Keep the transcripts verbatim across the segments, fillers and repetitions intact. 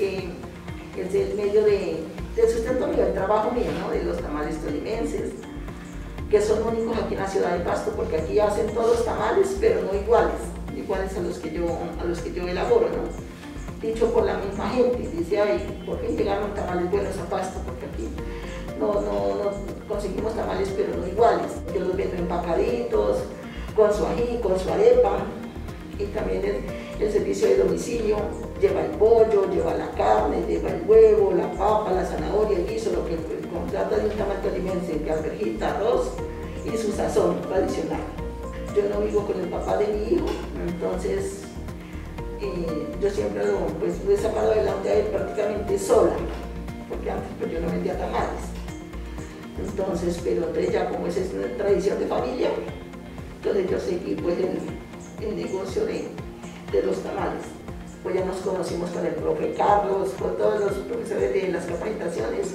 porque es el medio de, de sustento mío, el trabajo mío, ¿no? De los tamales tolimenses, que son únicos aquí en la ciudad de Pasto, porque aquí hacen todos tamales, pero no iguales, iguales a los que yo, a los que yo elaboro, ¿no? Dicho por la misma gente, dice, ay, ¿por qué llegaron tamales buenos a Pasto? Porque aquí no, no, no conseguimos tamales, pero no iguales. Yo los vendo empacaditos, con su ají, con su arepa, y también el, el servicio de domicilio, lleva el pollo, lleva la carne, lleva el huevo, la papa, la zanahoria, el guiso, lo que contrata de un tamal tolimense, que alverjita, arroz y su sazón tradicional. Yo no vivo con el papá de mi hijo, entonces eh, yo siempre lo, pues, lo he sacado adelante a él prácticamente sola, porque antes pues, yo no vendía tamales. Entonces, pero entonces ya como esa es una tradición de familia, entonces yo seguí pues el, el negocio de, de los tamales. Pues ya nos conocimos con el profe Carlos, con todos los profesores de las capacitaciones.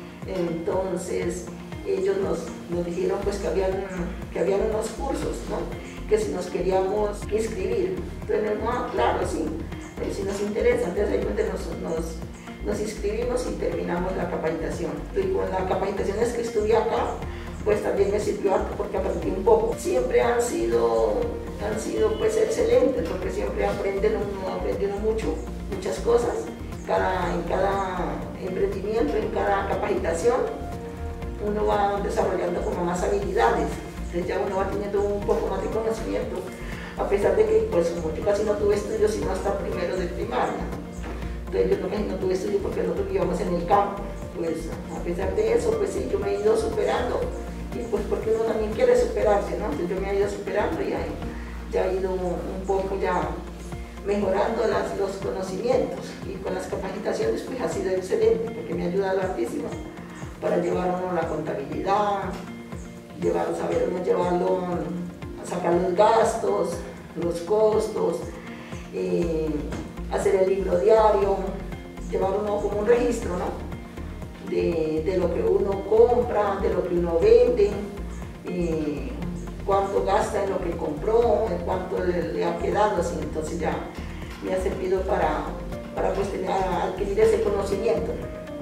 Entonces ellos nos, nos dijeron pues que habían, que habían unos cursos, ¿no? Que si nos queríamos inscribir. Entonces, ah, claro, sí, eh, si nos interesa. Entonces ahí nos, nos, nos inscribimos y terminamos la capacitación. Y con la capacitación es que estudié acá, pues también me sirvió harto porque aprendí un poco. Siempre han sido, han sido pues excelentes, porque siempre aprenden uno, aprendiendo mucho, muchas cosas. Cada, en cada emprendimiento, en cada capacitación, uno va desarrollando como más habilidades. Entonces ya uno va teniendo un poco más de conocimiento, a pesar de que pues como yo casi no tuve estudios, sino hasta primero de primaria. Entonces yo no, no tuve estudios porque nosotros vivíamos en el campo. Pues a pesar de eso, pues sí, yo me he ido superando. Y pues porque uno también quiere superarse, ¿no? Entonces yo me he ido superando y ahí, ya he ido un poco ya mejorando las, los conocimientos, y con las capacitaciones pues ha sido excelente porque me ha ayudado hartísimo para llevar uno la contabilidad, llevar, saber uno llevarlo, a sacar los gastos, los costos, eh, hacer el libro diario, llevar uno como un registro, ¿no? De, de lo que uno compra, de lo que uno vende, eh, cuánto gasta en lo que compró, en cuánto le, le ha quedado, así. Entonces ya me ha servido para, para pues, tener, adquirir ese conocimiento,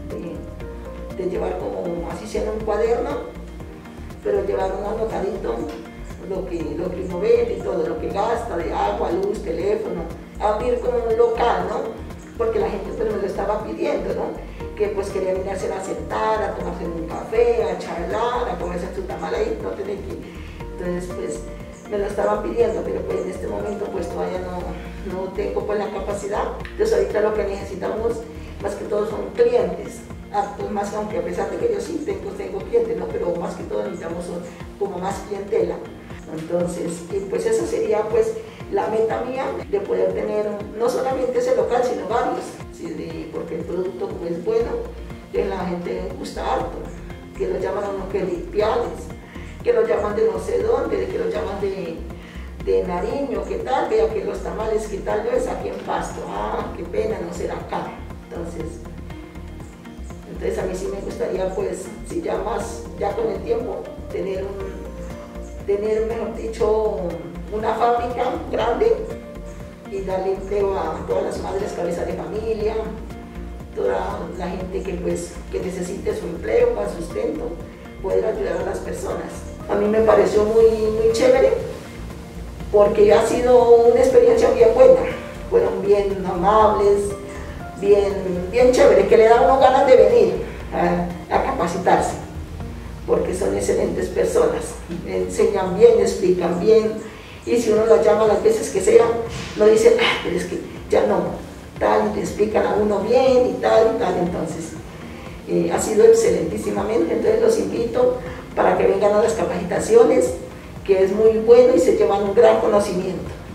de, de llevar como, así sea en un cuaderno, pero llevar un anotadito, lo que, lo que uno vende y todo, lo que gasta de agua, luz, teléfono, abrir como un local, ¿no? Porque la gente pues me lo estaba pidiendo, ¿no? Que pues quería venirse a sentar, a tomarse un café, a charlar, a comerse su tamal ahí, no tener que... Entonces, pues, me lo estaban pidiendo, pero pues en este momento pues todavía no, no tengo pues la capacidad. Entonces ahorita lo que necesitamos más que todo son clientes, hartos más, aunque a pesar de que yo sí tengo, tengo clientes, ¿no? Pero más que todo necesitamos como más clientela. Entonces, y pues esa sería pues la meta mía, de poder tener no solamente ese local, sino varios, ¿sí? De, porque el producto pues, es bueno, que la gente gusta harto, que lo llaman a uno que limpiales, que lo llaman de no sé dónde, que lo llaman de, de Nariño, ¿qué tal? Vea que los tamales, ¿qué tal yo es aquí en Pasto? Ah, qué pena no ser acá. Entonces, entonces a mí sí me gustaría, pues, si ya más, ya con el tiempo, tener, un, tener mejor dicho, una fábrica grande y darle empleo a todas las madres cabezas de familia, toda la gente que, pues, que necesite su empleo para sustento, poder ayudar a las personas. A mí me pareció muy, muy chévere porque ha sido una experiencia bien buena. Fueron bien amables, bien, bien chévere, que le da a uno ganas de venir a, a capacitarse, porque son excelentes personas, enseñan bien, explican bien, y si uno las llama las veces que sea, no dicen, ah, pero es que ya no, tal, y le explican a uno bien y tal y tal. Entonces eh, ha sido excelentísimamente. Entonces los invito para que vengan a las capacitaciones, que es muy bueno y se llevan un gran conocimiento.